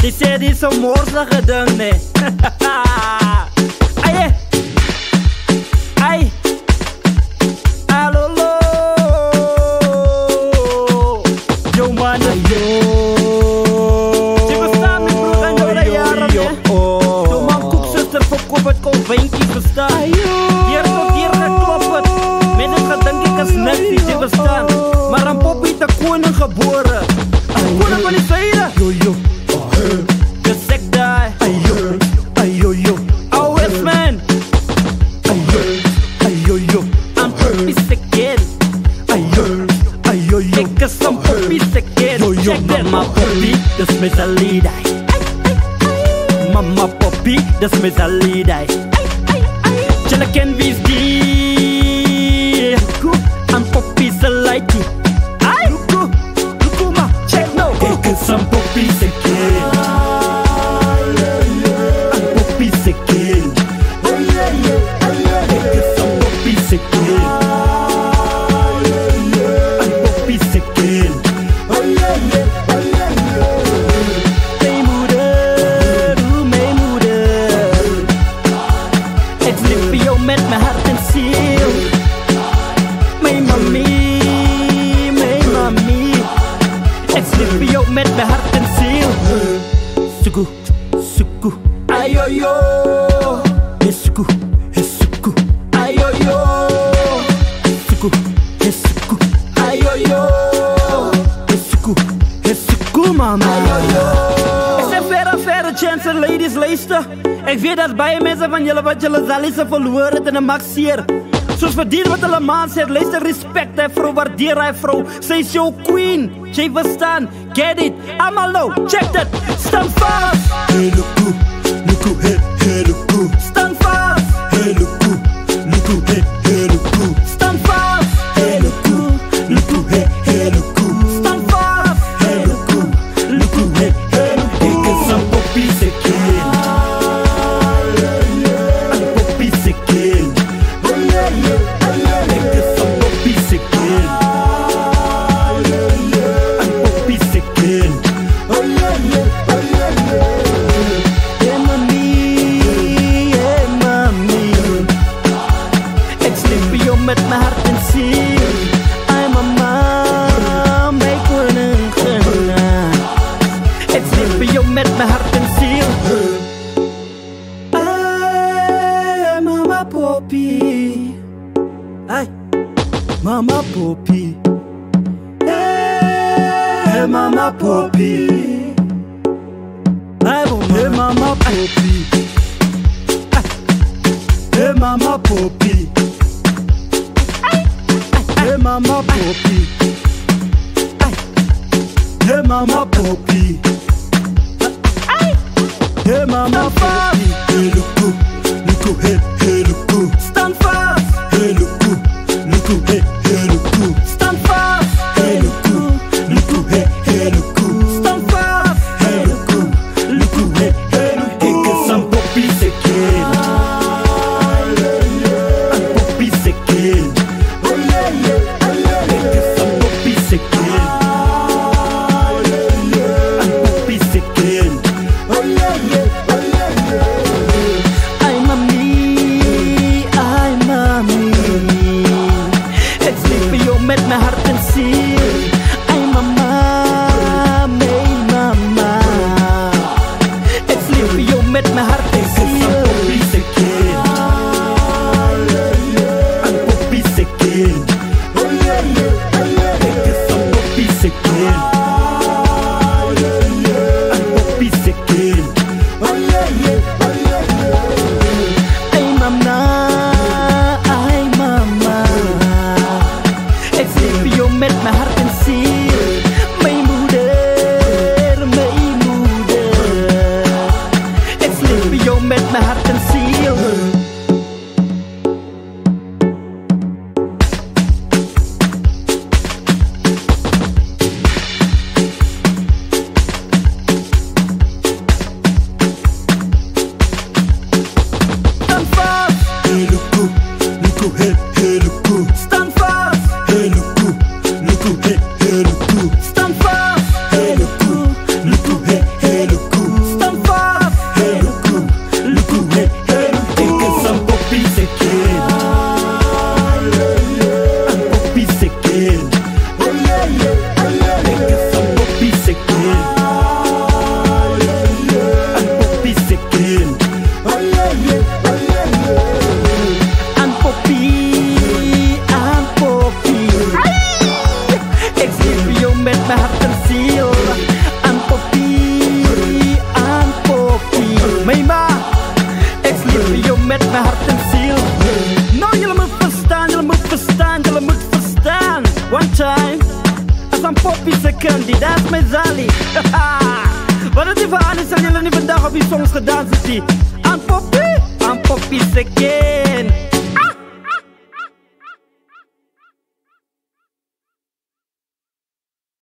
Die sê die so morsige ding, nee. Aye. Ay. Alolo. Yo man, yo. Die bestaan met broek en door de jaren, nee. Yo man, koekzuster verkoop het kon wijntje verstaan. Hier tot hier geklop het. Met het gedink ik is niks die te bestaan. Maar een poppie te koning geboren. Koning van die zijde. Yo yo. De sekdai. Ayo. Ayo yo. Oh it's man. Ayo. Ayo yo. I'm poppie sekin. Ayo. Ayo yo. Ik is een poppie sekin. Yo yo. Mama poppie, dus met een liedai. Mama poppie, dus met een liedai. Chilla ken wie's die. Een poppie se lighty. Ik is een poppie sekin. Een poppie sekin. Ik is een poppie sekin. Een poppie sekin. Mijn moeder, doe mijn moeder. Ik lief voor jou met mijn hart en ziel. Mijn mami, mijn mami. Ik lief voor jou met mijn hart en ziel. Suku, suku, ayoyo. Suku, suku, ayoyo. Suku, suku, ayoyo. Suku, suku, mama. Ik zeg verre chance, ladies, luister. Ik weet dat bij mensen van jullie wat jullie zal is verloren en een maxeer. Soos verdien wat hulle man sê, luister respect hy vrou, waardeer hy vrou. Sy is jou queen, jy verstaan, get it, allemaal nou, check that. Stand vast. Hey look hoe, hey look hoe. Stand vast. Hey look hoe, hey look hoe. Stand vast. Hey look hoe, hey look hoe. Stand vast. Hey look hoe, hey look hoe. Ik is een poppie sekin. Een poppie sekin. Met mijn hart en ziel. Ay mama, mijn koningin. Ik lief voor jou met mijn hart en ziel. Ay mama poppie. Ay mama poppie. Hey mama poppie. Ay mama poppie. Hey mama poppie. Hey mama poppie. Hey mama poppie. Hey mama poppie. Hey look hoe, hey look hoe. Stand vast. Hey look hoe, hey look hoe. Stand vast. Hey look hoe, hey look hoe. Stand vast. Hey look hoe, hey look hoe. Ik is een poppie sekin. Een poppie sekin. met mijn hart en ziel. Aunty Poppie, Aunty Poppie. Mijn ma, ik lief jou met mijn hart en ziel. Nou, jullie moet verstaan, jullie moet verstaan, jullie moet verstaan. One time, als Aunty Poppie secondie, dat is mijn zalie. Wat het even aan is, zijn jullie niet vandaag op die songs gedaan zitten. Aunty Poppie, Aunty Poppie second.